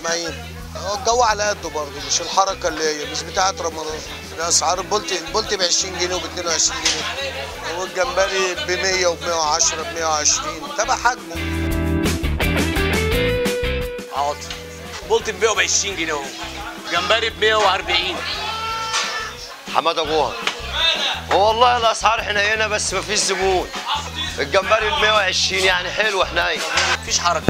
سامعين. هو الجو على قده برضه، مش الحركه اللي هي مش بتاعه رمضان. الاسعار البولتي ب 20 جنيه وب 22 جنيه، والجمبري ب 100 وب 110 ب 120 تبع حجمه. عاطف بولتي ب 120 جنيه اهو، جمبري ب 140. حماده جوهر. هو والله الاسعار حنينه بس مفيش زبون. الجمبري ب 120 يعني حلو حنين، مفيش حركه.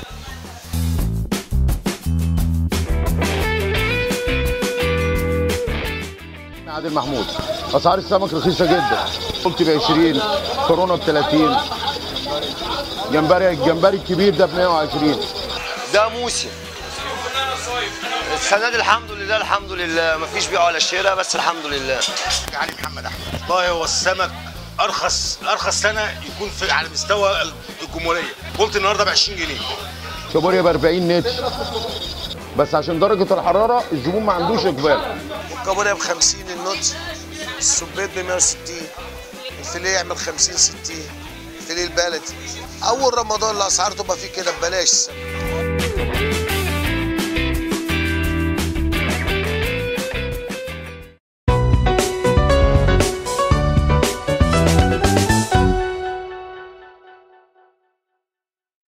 عادل محمود. اسعار السمك رخيصه جدا، بولتي ب 20، كورونا ب 30، الجمبري الكبير ده ب 120. ده موسم السنه دي الحمد لله، الحمد لله مفيش بيع ولا شراء، بس الحمد لله. علي محمد احمد. والله هو السمك ارخص سنه يكون في على مستوى الجمهوريه. قلت النهارده ب 20 جنيه، كابوريا ب 40 نتر، بس عشان درجه الحراره الزبون ما عندوش اقبال. والكابوريا ب 50 النوتي، السبيط ب 160، الفيليه يعمل 50 60، الفيليه البلدي. اول رمضان الاسعار تبقى فيه كده ببلاش السمك.